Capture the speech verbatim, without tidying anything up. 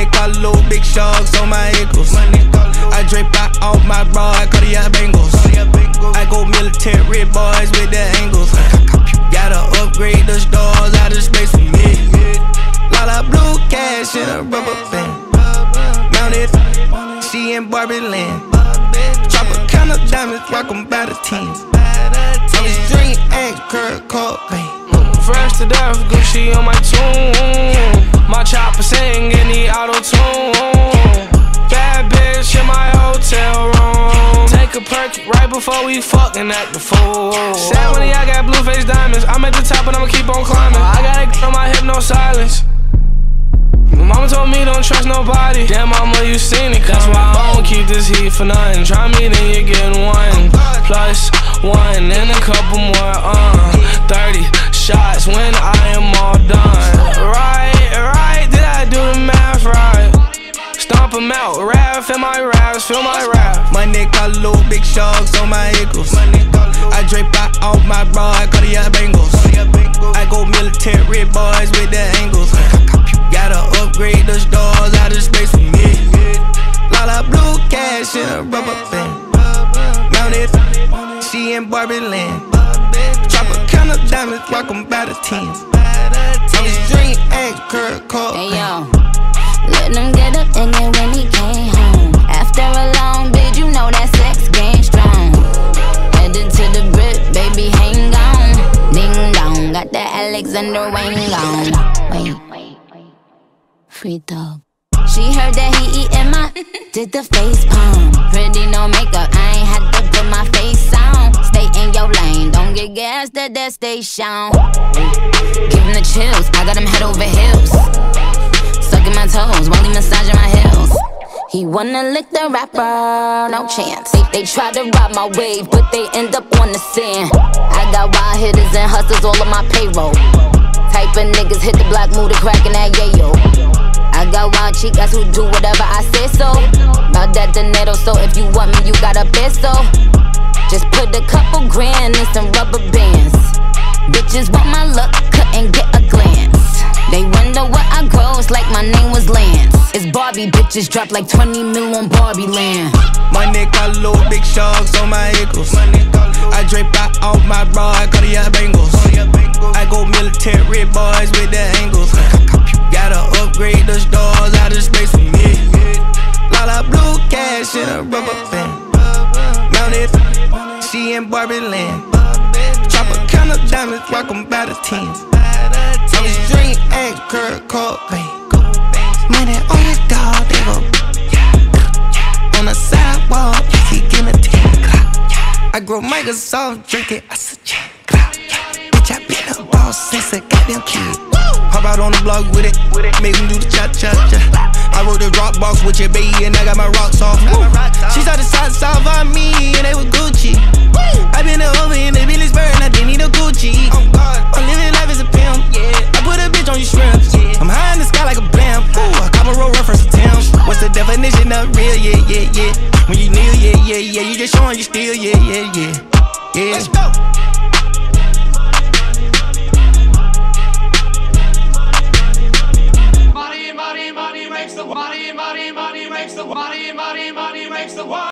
neck got little big sharks on my ankles. I drape out all my bra, I cut the bangles. I go military boys with the angles. Gotta upgrade the stars out of space for me. Lot of blue cash in a rubber band. Mounted, she in Barbie land. Drop a count of diamonds, rock 'em by the teens. I'm a string act, Kurt Cobain. Fresh to death, Gucci on my tune. My chopper sing in the auto-tune. Bad bitch in my hotel room. Take a perk right before we fucking act the fool. Sad money, I got blue face diamonds. I'm at the top and I'ma keep on climbing. I got it on my hip, no silence. Mama told me don't trust nobody. Damn mama, you seen it. That's why I don't keep this heat for nothing. Try me, then you're getting one. Plus one and a couple more, uh thirty shots when I am all done. Right, right, did I do the math right? Stomp 'em out, rap in my raps, feel my rap. My neck got little big sharks on my ankles. I drape out all my bra, I cut the bangles. I go military boys with the angles. Gotta upgrade the stars out of space for me. Lot of blue cash in a rubber band. Mounted, she in Barbie land. Drop a count of diamonds, rock 'em by the teens. I'm a string act, Kurt Cobain. Hey yo, let him get up in it when he came home. After a long bid, you know that sex game strong. Headed to the Brit, baby, hang on. Ding dong, got that Alexander Wang on. Wait, free dog. She heard that he eatin' my, did the face palm. Pretty, no makeup, I ain't had to put my face on. Stay in your lane, don't get gassed at that station. Give him the chills, I got him head over heels. Sucking my toes while he massaging my heels. He wanna lick the rapper, no chance. They, they try to ride my wave, but they end up on the sand. I got wild hitters and hustlers all on my payroll. Type of niggas hit the block, move the crack in that yayo. I got wild chicas who do whatever I say so. About that dinero, so if you want me, you gotta pay so. Just put a couple grand in some rubber bands. Bitches want my look, couldn't get a glance. They wonder what I gross, like my name was Lance. It's Barbie, bitches drop like twenty mil on Barbie land. My neck got little big sharks on my ankles. I drape out all my bra, I cut the bangles. I go military boys with the angles. Gotta upgrade the stars out of space for me. Lot of blue cash in a rubber band. Mounted, she in Barbie land. Drop a count of diamonds, rock 'em by the teens. I'm a string act, Kurt Cobain. Money on the dog, they go. On the sidewalk, he getting a ten o'clock. I grow Microsoft, drinking, I said, bitch, I been a boss since a goddamn kid. Hop out on the block with it, make him do the cha-cha-cha. I wrote the rock box with your baby and I got my rocks off. She started shots off on me and they was Gucci. I been over in the Billy's bird and I didn't need a Gucci. I'm living life as a pimp, I put a bitch on you shrimps. I'm high in the sky like a blimp. Ooh, I cop a roll reference to Tim. What's the definition of real? Yeah, yeah, yeah. When you kneel, yeah, yeah, yeah. You just showing you still, yeah, yeah, yeah. Yeah. Let's go. Money, money, money makes the money, money, money makes the money, money, money makes the